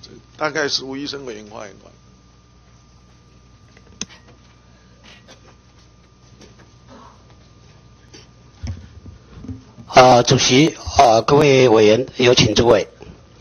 大概是吴医生委员发言完。主席各位委员，有请诸位。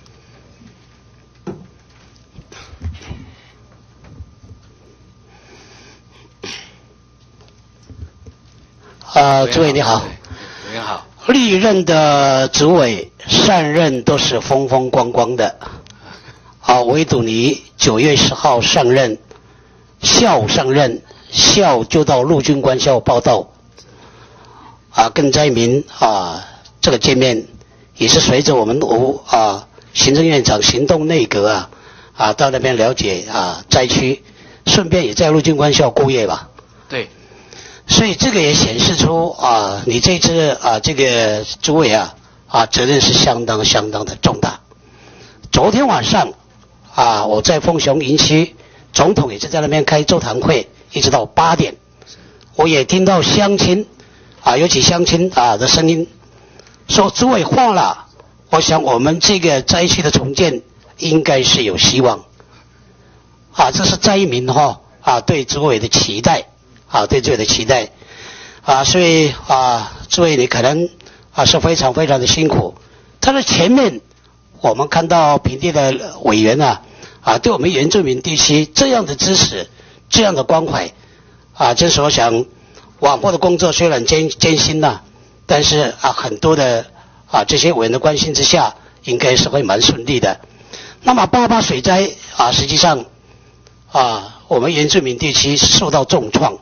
诸位你好。 委员好。 历任的主委上任都是风风光光的，唯独你9月10号上任，下午上任，下午就到陆军官校报到，跟灾民这个见面，也是随着我们行政院长行动内阁到那边了解灾区，顺便也在陆军官校过夜吧。 对。 所以这个也显示出你这次这个诸位责任是相当的重大。昨天晚上我在凤雄营区，总统也是在那边开座谈会，一直到8点。我也听到乡亲尤其乡亲的声音，说诸位话了，我想我们这个灾区的重建应该是有希望。这是灾民对诸位的期待。对诸位的期待所以诸位你可能是非常的辛苦。但是前面我们看到平地的委员对我们原住民地区这样的支持，这样的关怀真是我想往后的工作虽然艰辛但是很多的这些委员的关心之下，应该是会蛮顺利的。那么88水灾实际上我们原住民地区受到重创。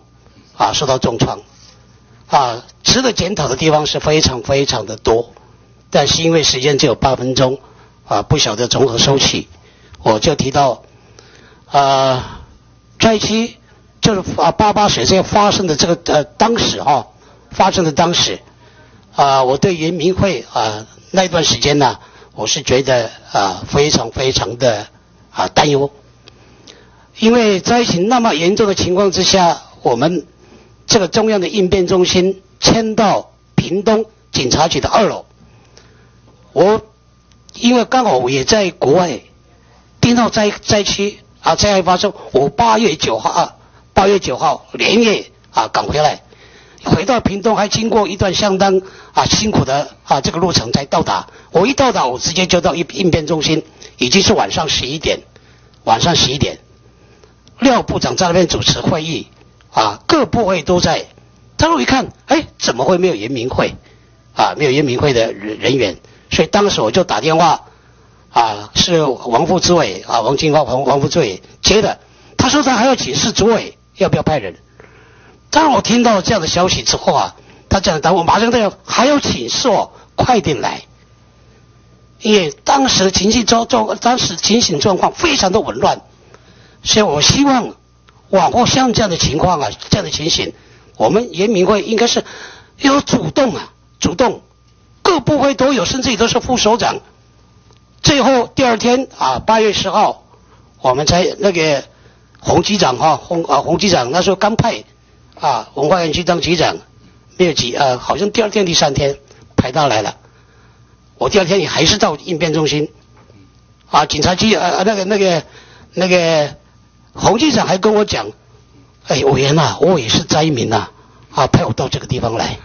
值得检讨的地方是非常的多，但是因为时间只有8分钟不晓得从何收起。我就提到灾区就是88水灾发生的这个当时我对原民会那段时间我是觉得非常的担忧，因为灾情那么严重的情况之下，我们这个中央的应变中心迁到屏东警察局的2楼。因为刚好我也在国外听到灾区灾害发生，我8月9号连夜赶回来，回到屏东还经过一段相当辛苦的这个路程才到达。我一到达，我直接就到应变中心，已经是晚上11点。廖部长在那边主持会议各部会都在。当时我一看，怎么会没有原民会没有原民会的人员？所以当时我就打电话是王副主委王金华王副主委接的，他说他还要请示主委要不要派人。当然我听到这样的消息之后他这样答我马上还要请示快点来，因为当时情形状况非常的紊乱，所以我希望往后像这样的情况这样的情形，我们原民会应该是要主动各部会都有，甚至于都是副首长。最后第2天8月10号，我们才那个洪局长洪局长那时候刚派文化园区当局长，没有好像第2天第3天派他来了。我第2天也还是到应变中心警察局那个洪局长还跟我讲，委员我也是灾民派我到这个地方来。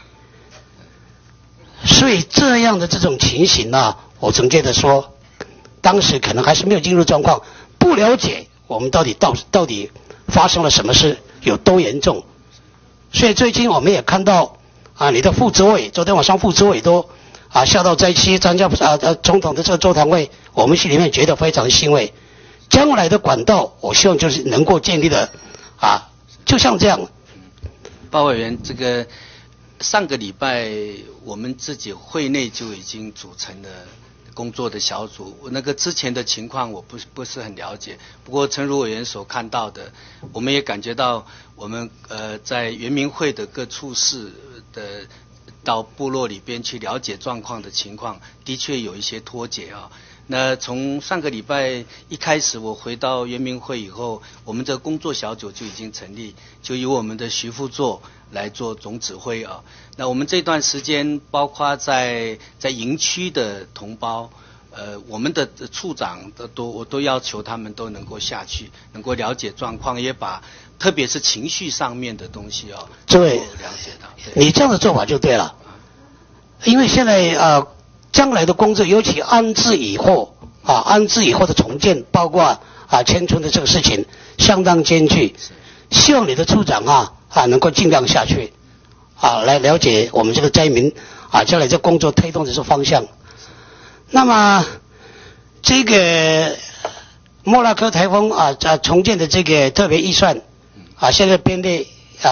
所以这样的这种情形我总觉得说当时可能还是没有进入状况，不了解我们到底发生了什么事，有多严重。所以最近我们也看到你的副主委昨天晚上副主委都下到灾区参加总统的这个座谈会，我们心里面觉得非常欣慰。将来的管道我希望就是能够建立的就像这样。 鲍委员，这个上个礼拜我们自己会内就已经组成了工作的小组，那个之前的情况我不是很了解，不过诚如委员所看到的，我们也感觉到我们在原民会的各处室的到部落里边去了解状况的情况，的确有一些脱节那从上个礼拜一开始，我回到原民会以后，我们这个工作小组就已经成立，就由我们的徐副座来做总指挥那我们这段时间，包括在营区的同胞， 我们的处长我都要求他们都能够下去，能够了解状况，也把特别是情绪上面的东西对， 了解到。 你这样的做法就对了，因为现在将来的工作，尤其安置以后的重建，包括迁村的这个事情，相当艰巨。希望你的处长能够尽量下去来了解我们这个灾民将来这工作推动的这方向。那么这个莫拉克台风重建的这个特别预算现在编列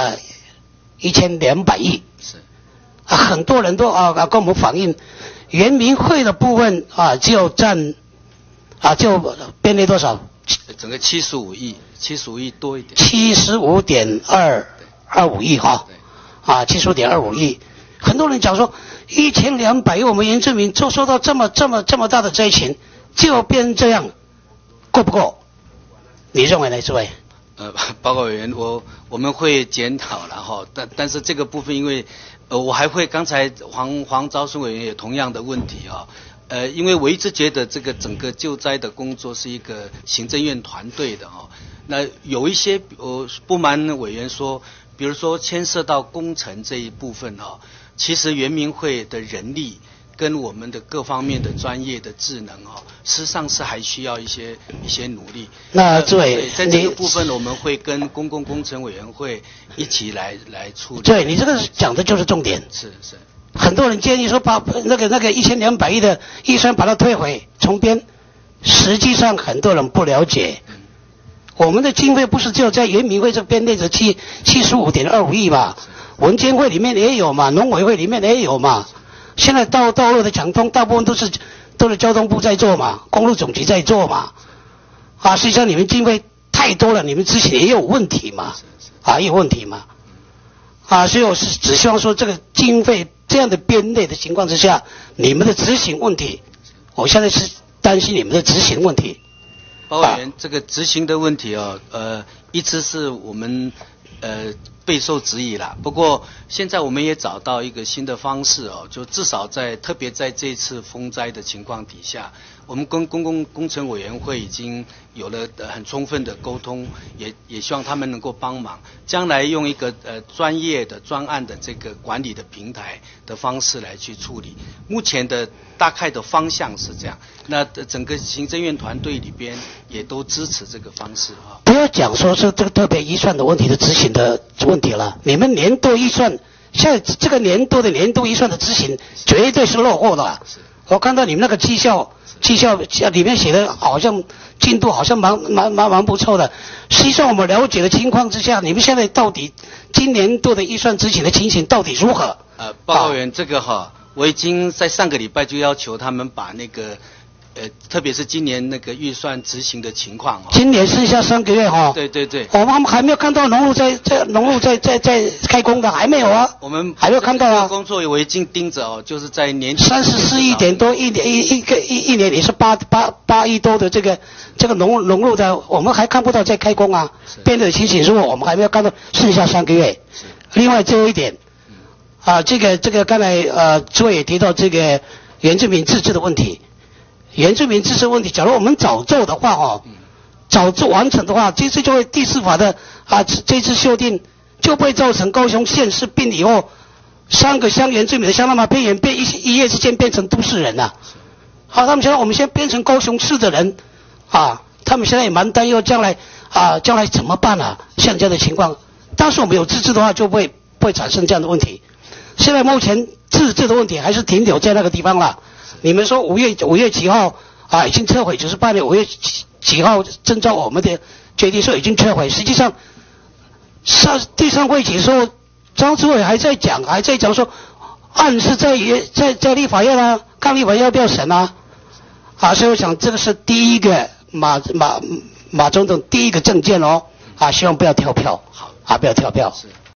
1200亿， 是很多人都跟我们反映，原民会的部分就占就编列多少？ 整个75亿多一点 ，75.25亿75.25亿。很多人讲说1200亿，我们原住民就受到这么大的灾情，就变这样，够不够？你认为呢，诸位？ 报告委员，我们会检讨了哈，但是这个部分，因为我还会刚才黄昭顺委员也同样的问题因为我一直觉得这个整个救灾的工作是一个行政院团队的那有一些不瞒委员说，比如说牵涉到工程这一部分其实原民会的人力跟我们的各方面的专业的智能事实上是还需要一些努力。 那这位在这个部分，我们会跟公共工程委员会一起来处理。 对，你这个讲的就是重点。 是。 很多人建议说把那个1200亿的预算把它退回重编，实际上很多人不了解，我们的经费不是只有在原民会这边列着75.25亿嘛，文监会里面也有嘛，农委会里面也有嘛。现在道路的抢通大部分都是交通部在做嘛，公路总局在做嘛。实际上你们经费太多了，你们之前也有问题嘛，也有问题嘛。所以我是只希望说这个经费这样的编列的情况之下，你们的执行问题，我现在是担心你们的执行问题。 包委员，这个执行的问题一直是我们备受质疑啦。不过现在我们也找到一个新的方式就至少特别在这次风灾的情况底下，我们跟公共工程委员会已经有了很充分的沟通，也希望他们能够帮忙，将来用一个专业的专案的这个管理的平台的方式来去处理。目前的大概的方向是这样，那整个行政院团队里边也都支持这个方式不要讲说是这个特别预算的问题的执行的问题了，你们年度预算现在这个年度预算的执行绝对是落后的。我看到你们那个绩效里面写的好像进度好像蛮不错的。实际上我们了解的情况之下，你们现在到底今年度的预算执行的情形到底如何？ 报告员，这个我已经在上个礼拜就要求他们把那个特别是今年那个预算执行的情况今年剩下3个月对， 我们还没有看到农路在开工的，还没有我们还没有看到工作我已经盯着就是在年底 34亿点多，一年也是8亿多的这个农路的，我们还看不到在开工编的情形，如果我们还没有看到剩下3个月。另外最后一点这个刚才诸位也提到这个原住民自治的问题。原住民自治问题，假如我们早做的话早做完成的话，这次就会第4法的这次修订就不会造成高雄县市并以后3个乡原住民的乡那么边缘一夜之间变成都市人了。他们现在我们现在变成高雄市的人他们现在也蛮担忧将来怎么办像这样的情况，但是我们有自治的话就不会产生这样的问题。现在目前自治的问题还是停留在那个地方了。你们说5月几号已经撤回，98年5月几号征召我们的决定说已经撤回，实际上第3会期的时候，张主委还在讲说案是在立法院看立法院要不要审所以我想这个是第一个马总统第一个政见希望不要跳票，不要跳票。是。